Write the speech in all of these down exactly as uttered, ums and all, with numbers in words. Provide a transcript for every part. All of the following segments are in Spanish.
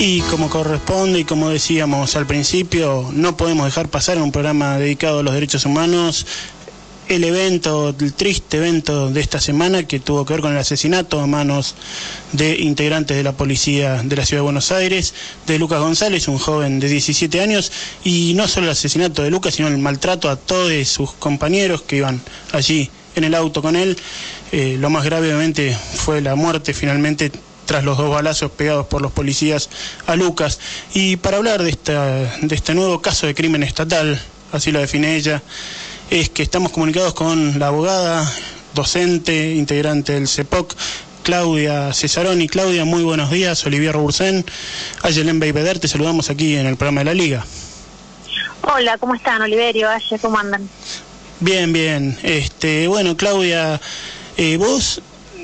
Y como corresponde y como decíamos al principio, no podemos dejar pasar en un programa dedicado a los derechos humanos el evento, el triste evento de esta semana que tuvo que ver con el asesinato a manos de integrantes de la policía de la Ciudad de Buenos Aires, de Lucas González, un joven de diecisiete años, y no solo el asesinato de Lucas, sino el maltrato a todos sus compañeros que iban allí en el auto con él. Eh, lo más grave obviamente fue la muerte finalmente tras los dos balazos pegados por los policías a Lucas. Y para hablar de, esta, de este nuevo caso de crimen estatal, así lo define ella, es que estamos comunicados con la abogada, docente, integrante del C E P O C, Claudia Cesaroni. Claudia, muy buenos días. Olivier Robursen, Ayelen Beibeder, te saludamos aquí en el programa de la Liga. Hola, ¿cómo están, Oliverio, Aye, cómo andan? Bien, bien. Este, bueno, Claudia, eh, vos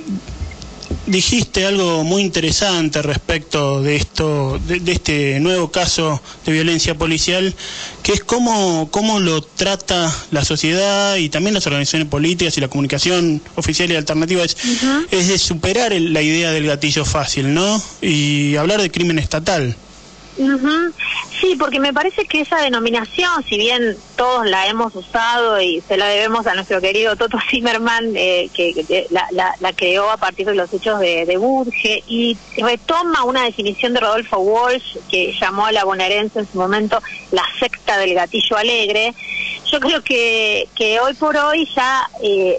dijiste algo muy interesante respecto de esto, de, de este nuevo caso de violencia policial, que es cómo, cómo lo trata la sociedad y también las organizaciones políticas y la comunicación oficial y alternativa, es, uh-huh. es de superar el, la idea del gatillo fácil, ¿no? Y hablar de crimen estatal. Uh-huh. Sí, porque me parece que esa denominación, si bien todos la hemos usado y se la debemos a nuestro querido Toto Zimmerman, eh, que, que la, la, la creó a partir de los hechos de, de Budge, y retoma una definición de Rodolfo Walsh que llamó a la bonaerense en su momento la secta del gatillo alegre. Yo creo que, que hoy por hoy ya eh,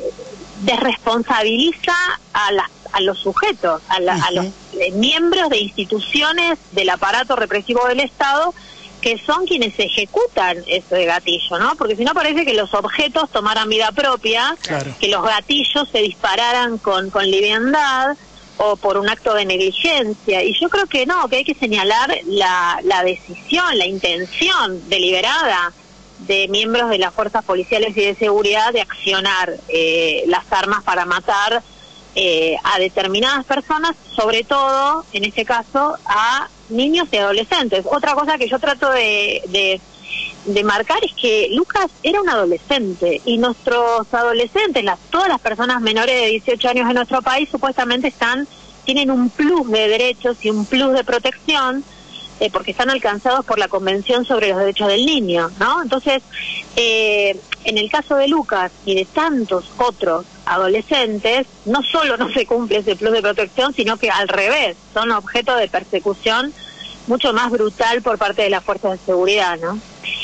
desresponsabiliza a las a los sujetos, a, la, uh-huh. a los eh, miembros de instituciones del aparato represivo del Estado, que son quienes ejecutan ese gatillo, ¿no? Porque si no parece que los objetos tomaran vida propia, claro. que los gatillos se dispararan con, con liviandad o por un acto de negligencia. Y yo creo que no, que hay que señalar la, la decisión, la intención deliberada de miembros de las fuerzas policiales y de seguridad de accionar eh, las armas para matar Eh, a determinadas personas, sobre todo, en este caso, a niños y adolescentes. Otra cosa que yo trato de, de, de marcar es que Lucas era un adolescente y nuestros adolescentes, las, todas las personas menores de dieciocho años en nuestro país, supuestamente están tienen un plus de derechos y un plus de protección eh, porque están alcanzados por la Convención sobre los Derechos del Niño, ¿no? Entonces, eh, en el caso de Lucas y de tantos otros adolescentes, no solo no se cumple ese plus de protección, sino que al revés, son objeto de persecución mucho más brutal por parte de las fuerzas de seguridad, ¿no?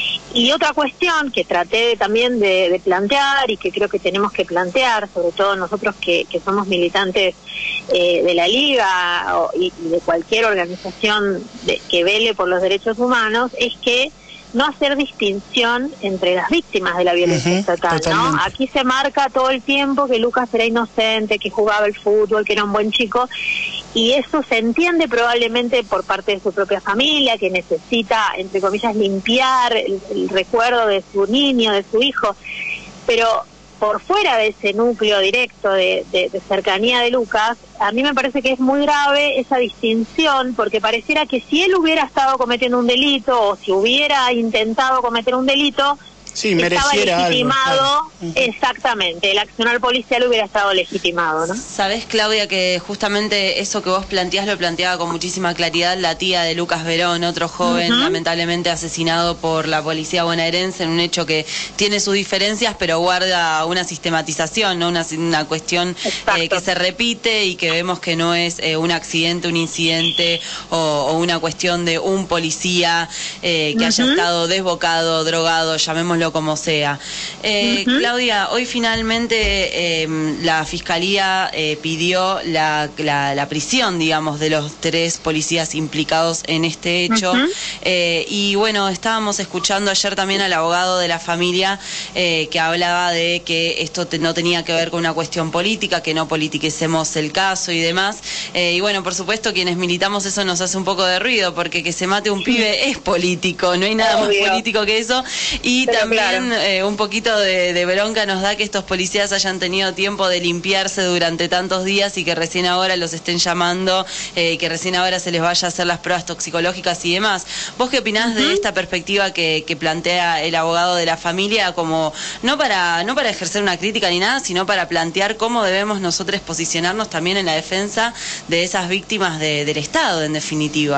Y otra cuestión que traté también de, de plantear y que creo que tenemos que plantear, sobre todo nosotros que, que somos militantes eh, de la Liga o, y, y de cualquier organización de, que vele por los derechos humanos, es que no hacer distinción entre las víctimas de la violencia uh-huh, estatal, ¿no? Aquí se marca todo el tiempo que Lucas era inocente, que jugaba el fútbol, que era un buen chico, y eso se entiende probablemente por parte de su propia familia, que necesita, entre comillas, limpiar el, el recuerdo de su niño, de su hijo, pero por fuera de ese núcleo directo de, de, de cercanía de Lucas, a mí me parece que es muy grave esa distinción, porque pareciera que si él hubiera estado cometiendo un delito o si hubiera intentado cometer un delito, sí, estaba legitimado, algo, claro. Exactamente, el accionar policial hubiera estado legitimado, ¿no? Sabés, Claudia, que justamente eso que vos planteás lo planteaba con muchísima claridad la tía de Lucas Verón, otro joven uh-huh. lamentablemente asesinado por la policía bonaerense en un hecho que tiene sus diferencias, pero guarda una sistematización, ¿no? Una, una cuestión eh, que se repite y que vemos que no es eh, un accidente, un incidente o, o una cuestión de un policía eh, que uh-huh. haya estado desbocado, drogado, llamémoslo como sea. Eh, uh-huh. Claudia, hoy finalmente eh, la Fiscalía eh, pidió la, la, la prisión, digamos, de los tres policías implicados en este hecho. Uh-huh. eh, y bueno, estábamos escuchando ayer también al abogado de la familia eh, que hablaba de que esto te, no tenía que ver con una cuestión política, que no politiquemos el caso y demás. Eh, y bueno, por supuesto, quienes militamos eso nos hace un poco de ruido, porque que se mate un pibe es político, no hay nada Obvio. más político que eso. Y Pero también claro. eh, un poquito de, de bronca nos da que estos policías hayan tenido tiempo de limpiarse durante tantos días y que recién ahora los estén llamando, eh, que recién ahora se les vaya a hacer las pruebas toxicológicas y demás. ¿Vos qué opinás uh-huh. de esta perspectiva que, que plantea el abogado de la familia, como no para, no para ejercer una crítica ni nada, sino para plantear cómo debemos nosotros posicionarnos también en la defensa de esas víctimas de, del Estado, en definitiva?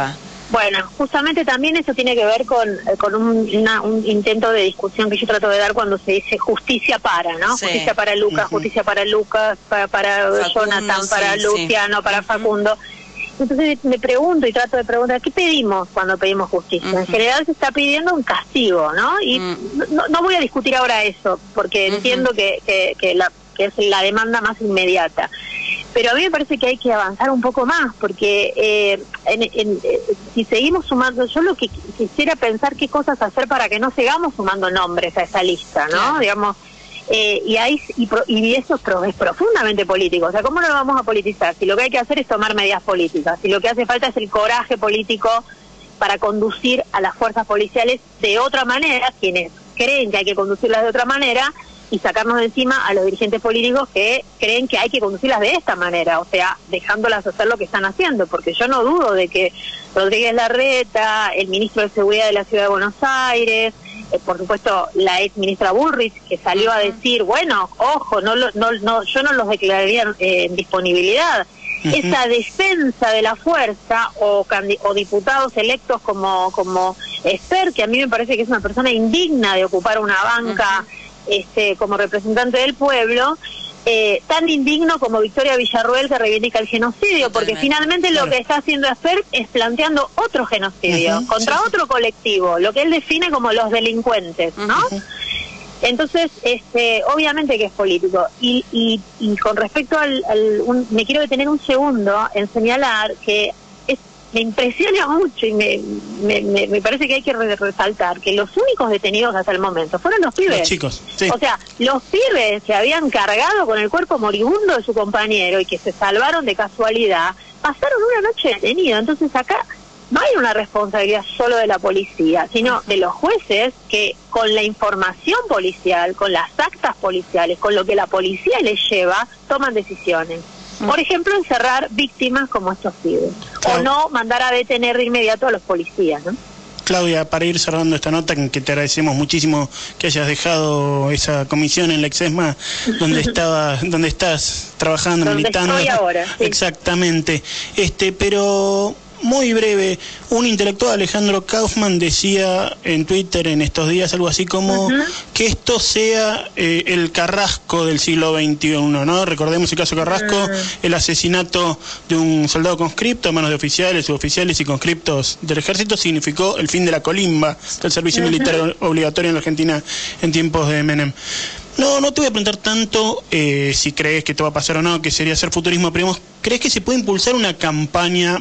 Bueno, justamente también eso tiene que ver con, con un, una, un intento de discusión que yo trato de dar cuando se dice justicia para, ¿no? Sí. Justicia para Lucas, uh-huh. justicia para Lucas, para, para Facundo, Jonathan, para sí, Luciano, sí. para uh-huh. Facundo. Entonces me pregunto y trato de preguntar, ¿qué pedimos cuando pedimos justicia? Uh-huh. En general se está pidiendo un castigo, ¿no? Y uh-huh. no, no voy a discutir ahora eso, porque uh-huh. entiendo que, que, que, la, que es la demanda más inmediata. Pero a mí me parece que hay que avanzar un poco más, porque eh, en, en, eh, si seguimos sumando, yo lo que quisiera pensar qué cosas hacer para que no sigamos sumando nombres a esa lista, ¿no? Claro. Digamos, eh, y ahí y, y eso es profundamente político. O sea, ¿cómo no lo vamos a politizar? Si lo que hay que hacer es tomar medidas políticas, si lo que hace falta es el coraje político para conducir a las fuerzas policiales de otra manera, quienes creen que hay que conducirlas de otra manera, y sacarnos de encima a los dirigentes políticos que creen que hay que conducirlas de esta manera, o sea, dejándolas hacer lo que están haciendo, porque yo no dudo de que Rodríguez Larreta, el ministro de Seguridad de la Ciudad de Buenos Aires, eh, por supuesto la ex ministra Bullrich, que salió a decir, bueno, ojo, no, no, no yo no los declararía eh, en disponibilidad. Uh-huh. Esa defensa de la fuerza o, o diputados electos como, como Esper, que a mí me parece que es una persona indigna de ocupar una banca uh-huh. Este, como representante del pueblo, eh, tan indigno como Victoria Villarruel, que reivindica el genocidio, porque Totalmente. finalmente claro. lo que está haciendo Esper es planteando otro genocidio, uh-huh. contra sí, otro sí. colectivo, lo que él define como los delincuentes, ¿no? Uh-huh. Entonces, este, obviamente que es político. Y, y, y con respecto al, al un, me quiero detener un segundo en señalar que me impresiona mucho y me, me, me, me parece que hay que resaltar que los únicos detenidos hasta el momento fueron los pibes. Los chicos, sí. O sea, los pibes se habían cargado con el cuerpo moribundo de su compañero y que se salvaron de casualidad, pasaron una noche detenidos. Entonces acá no hay una responsabilidad solo de la policía, sino de los jueces que con la información policial, con las actas policiales, con lo que la policía les lleva, toman decisiones. Por ejemplo, encerrar víctimas como estos pibes. Claro. O no mandar a detener de inmediato a los policías, ¿no? Claudia, para ir cerrando esta nota, en que te agradecemos muchísimo que hayas dejado esa comisión en la Exesma, donde estaba, donde estás trabajando, donde militando. Estoy ahora, sí. Exactamente. Este, pero muy breve, un intelectual, Alejandro Kaufman, decía en Twitter en estos días algo así como uh-huh. que esto sea eh, el Carrasco del siglo veintiuno, ¿no? Recordemos el caso Carrasco, uh-huh. el asesinato de un soldado conscripto a manos de oficiales, suboficiales y conscriptos del ejército significó el fin de la colimba del servicio uh-huh. militar obligatorio en la Argentina en tiempos de Menem. No, no te voy a preguntar tanto eh, si crees que te va a pasar o no, que sería hacer futurismo, pero ¿crees que se puede impulsar una campaña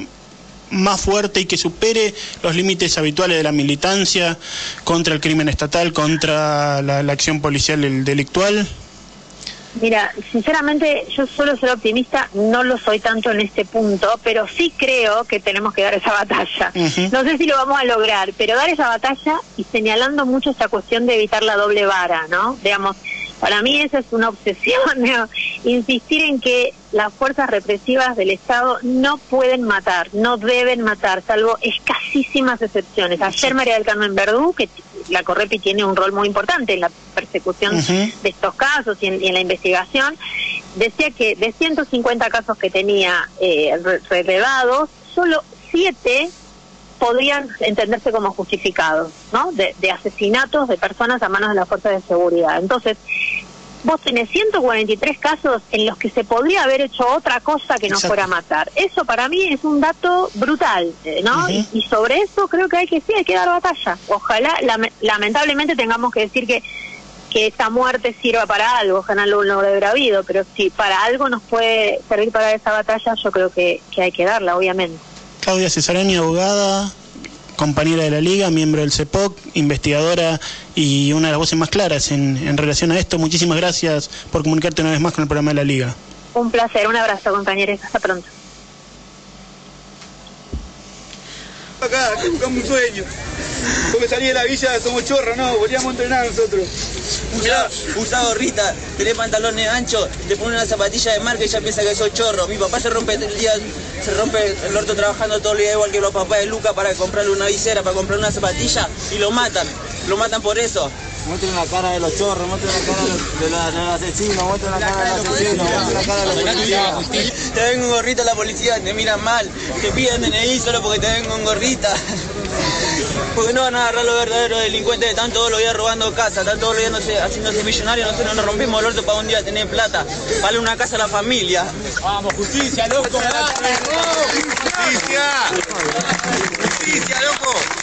más fuerte y que supere los límites habituales de la militancia contra el crimen estatal, contra la, la acción policial el delictual? Mira, sinceramente yo suelo ser optimista, no lo soy tanto en este punto, pero sí creo que tenemos que dar esa batalla. Uh-huh. No sé si lo vamos a lograr, pero dar esa batalla y señalando mucho esta cuestión de evitar la doble vara, ¿no? Digamos, para mí esa es una obsesión, ¿no? Insistir en que las fuerzas represivas del Estado no pueden matar, no deben matar, salvo escasísimas excepciones. Ayer María del Carmen Verdú, que la Correpi tiene un rol muy importante en la persecución uh-huh. de estos casos y en, y en la investigación, decía que de ciento cincuenta casos que tenía eh, relevados, solo siete podrían entenderse como justificados, ¿no? De, de asesinatos de personas a manos de las fuerzas de seguridad. Entonces, vos tenés ciento cuarenta y tres casos en los que se podría haber hecho otra cosa que no Exacto. fuera matar. Eso para mí es un dato brutal, ¿no? Uh-huh. y, y sobre eso creo que hay que sí, hay que dar batalla. Ojalá, lame, lamentablemente tengamos que decir que que esta muerte sirva para algo, ojalá no lo hubiera habido, pero si para algo nos puede servir para esa batalla, yo creo que, que hay que darla, obviamente. Claudia Cesarani, abogada, compañera de la Liga, miembro del C E P O C, investigadora y una de las voces más claras en, en relación a esto. Muchísimas gracias por comunicarte una vez más con el programa de la Liga. Un placer, un abrazo, compañeros, hasta pronto. Acá, acá buscamos un sueño. Porque salí de la villa, somos chorros, no, volvíamos a entrenar nosotros. Usa, usa gorrita, tenés pantalones anchos, te pones una zapatilla de marca y ya piensa que sos chorro. Mi papá se rompe el día, se rompe el orto trabajando todo el día igual que los papás de Luca para comprarle una visera, para comprarle una zapatilla y lo matan, lo matan por eso. Muestren la cara de los chorros, muestren la cara de los, de la, de los asesinos, muestren la cara de los asesinos, muestren la cara de los policías. Te ven con gorrita la policía, te miran mal, te piden D N I solo porque te ven con gorrita. Porque no van a agarrar los verdaderos delincuentes que están todos los días robando casas, están todos los días no sé, haciéndose millonarios, nosotros nos rompimos el orto para un día tener plata, vale una casa a la familia. Vamos, justicia, loco. Justicia, justicia, loco.